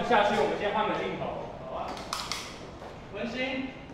下去，我们先换个镜头。 好啊。文心。